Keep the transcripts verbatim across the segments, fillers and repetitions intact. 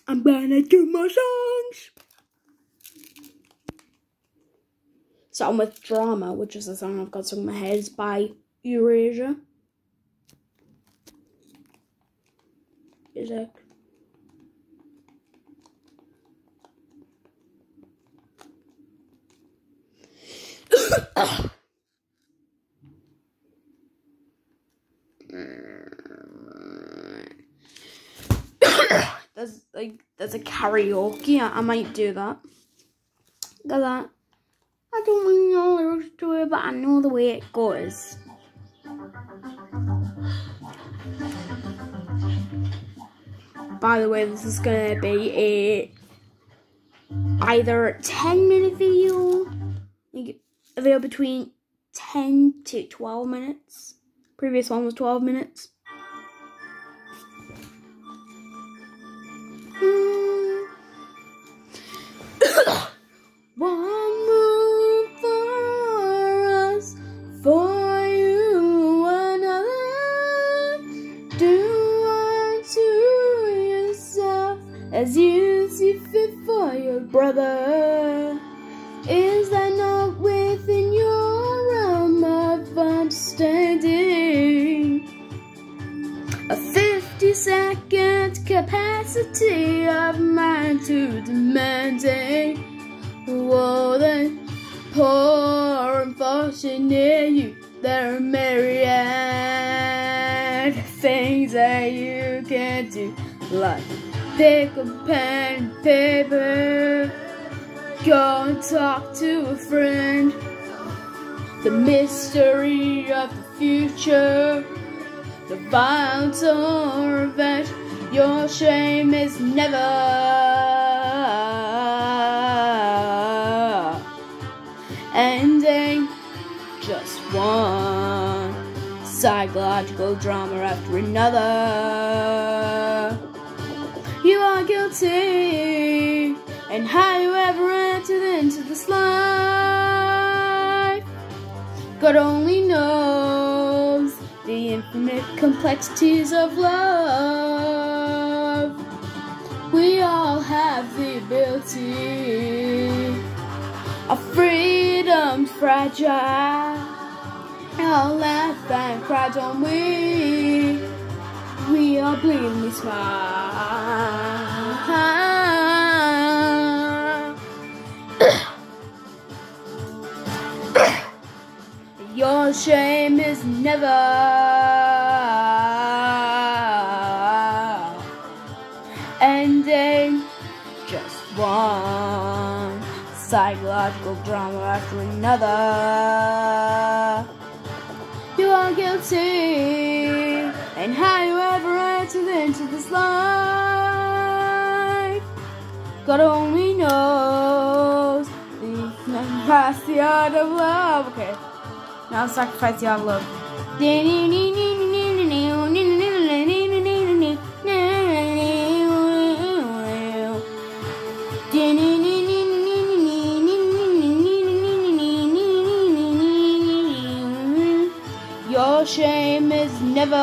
I'm gonna do more songs. Starting with Drama, which is a song I've got stuck in my head, is by Eurasia. Music. There's like there's a karaoke. I, I might do that. Look at that. I don't really know the lyrics to it, but I know the way it goes. By the way, this is gonna be a either ten minute video, like a video between ten to twelve minutes. Previous one was twelve minutes. One move for us, for you another. Do unto yourself as you see fit for your brother. Is that not within your realm of understanding? A fifty second capacity of mind to demanding. Whoa, then poor and fortunate you. There are myriad things that you can do, like pick a pen and paper, go and talk to a friend. The mystery of the future, the violence or revenge. Your shame is never ending. Just one psychological drama after another. You are guilty, and how you ever entered into this life, God only knows the infinite complexities of love. We all have the ability. Our freedom's fragile. I'll laugh and cry, don't we? We are bleedingly smile. Your shame is never ending. Just one psychological drama after another. You are guilty, and how you ever entered into this life, God only knows. Sacrifice the art of love. Okay, now sacrifice the art of love. Your shame is never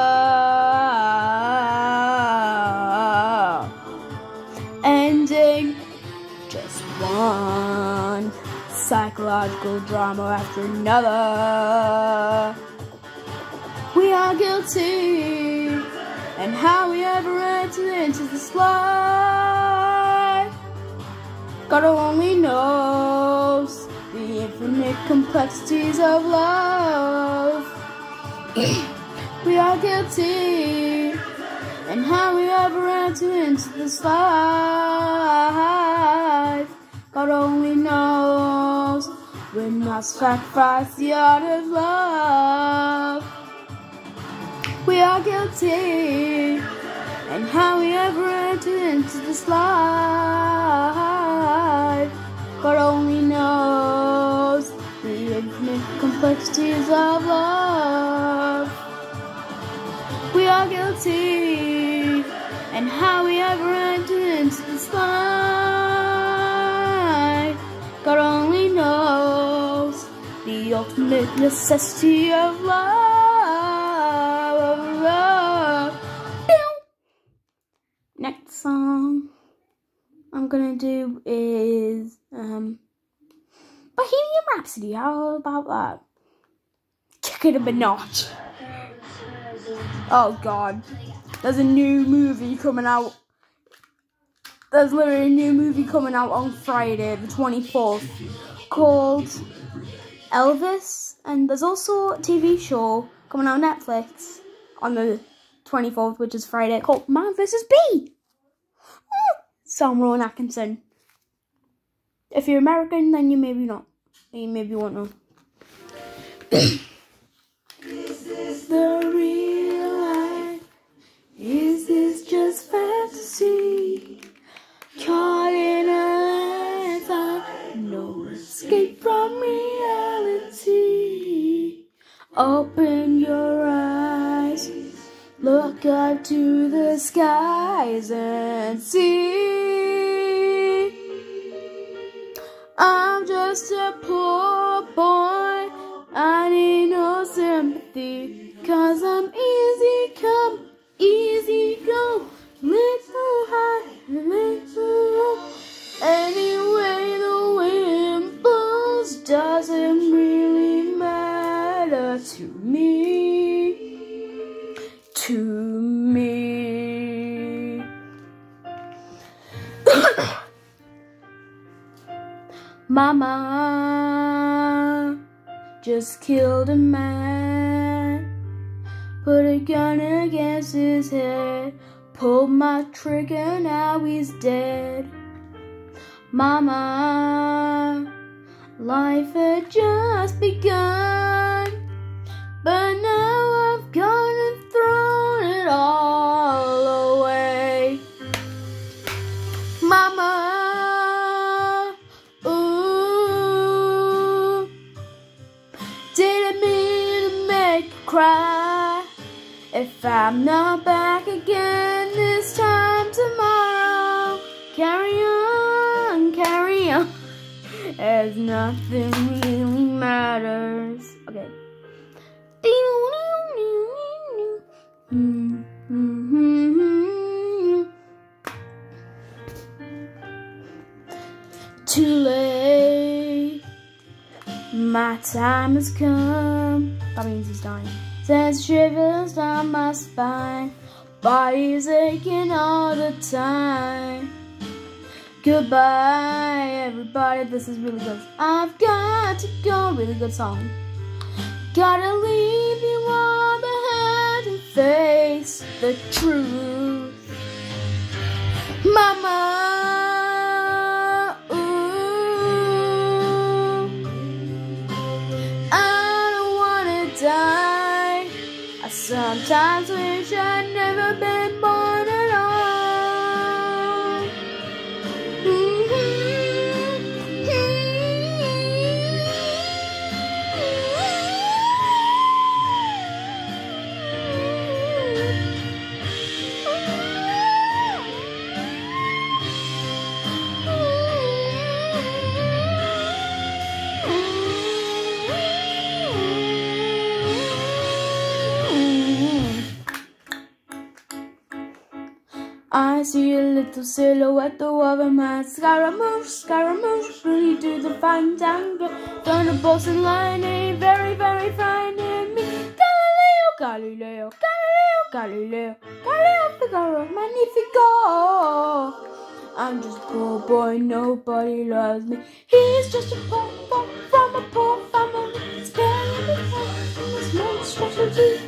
ending. Just one psychological drama after another. We are guilty, and how we ever entered into this life, God only knows the infinite complexities of love. We are guilty, and how we ever entered into this life, God only knows. We must sacrifice the art of love. We are guilty, and how we ever entered into this life, God only knows the infinite complexities of love. We are guilty, and how we ever entered into this life, God only knows the ultimate necessity of love. Of love. Next song I'm gonna do is um, Bohemian Rhapsody. How about that? Kick it up a notch. Oh God, there's a new movie coming out. There's literally a new movie coming out on Friday, the twenty-fourth, called Elvis, and there's also a T V show coming out on Netflix on the twenty-fourth, which is Friday, called Man versus. Bee. Starring Rowan Atkinson. If you're American, then you maybe not. You maybe won't know. Is this the real life? Is this just fantasy? Caught in a life, no escape from reality. Open your eyes, look up to the skies and see. I'm just a poor boy, I need no sympathy, 'cause I'm easy come, easy go, little high, little low. Anyway the wind blows doesn't really matter to me, to me. Mama just killed a man, put a gun against his head, pulled my trigger, now he's dead. Mama, life had just begun, but now I've gone and thrown it all away. Mama, didn't mean to make you cry. If I'm not back again this time tomorrow, carry on, carry on, as nothing really matters. Okay. Too late. My time has come. That means he's dying. Sends shivers down my spine. Body's aching all the time. Goodbye, everybody. This is really good. I've got to go. Really good song. Gotta leave you all behind and face the truth. Mama. Sometimes wish I'd never been born at all. I see a little silhouette of a man. Scaramouche, Scaramouche, really do the fine tango. Thunderbolts and lightning, very, very frightening me. Galileo, Galileo, Galileo, Galileo, Galileo, Figaro, Magnifico. I'm just a poor boy, nobody loves me. He's just a poor boy from a poor family. Sparing me from this monstrosity.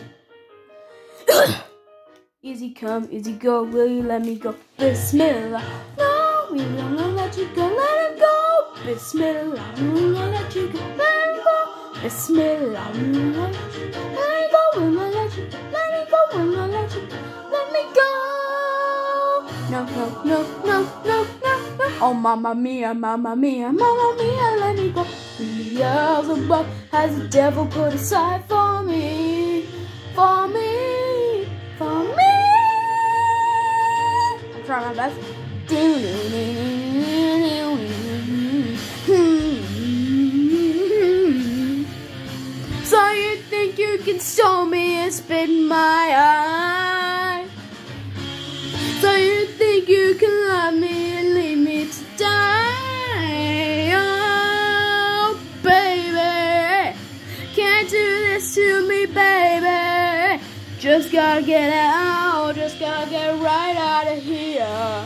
Easy come, easy go, will you let me go? Bismillah. No, we will not let you go, let him go. Bismillah, we will not let you go, let him go. Bismillah, we will not let you go, let him go, we will not let you go, let him go, we will not let you go, let me go. No, no, no, no, no, no, no. Oh, mamma mia, mamma mia, mamma mia, let me go. Beelzebub has the devil put aside for me, for me, for me. Try my best. So you think you can stole me and spit in my eye? So you think gotta get out, just gotta get right out of here.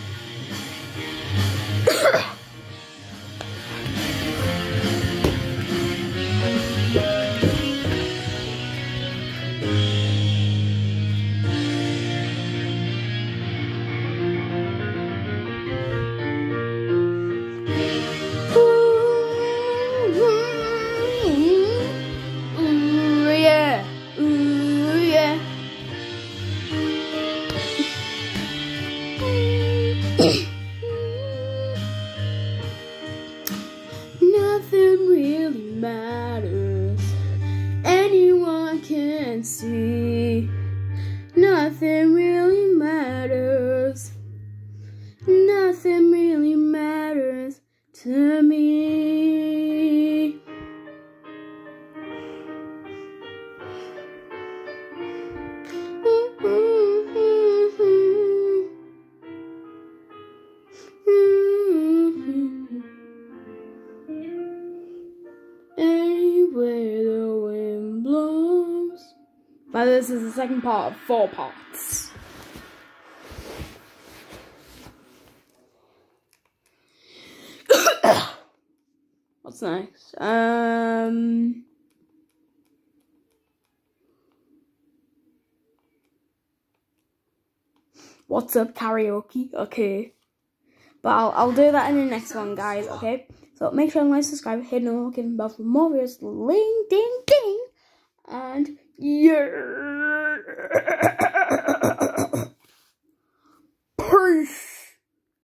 Nothing really matters, anyone can see. Nothing really matters, nothing really matters to me. Anywhere the wind blows. But this is the second part of four parts. What's next? Um. What's up, karaoke? Okay. But I'll, I'll do that in the next one, guys, okay? So make sure to like, subscribe, hit the notification bell for more videos. Ding, ding, ding. And yeah.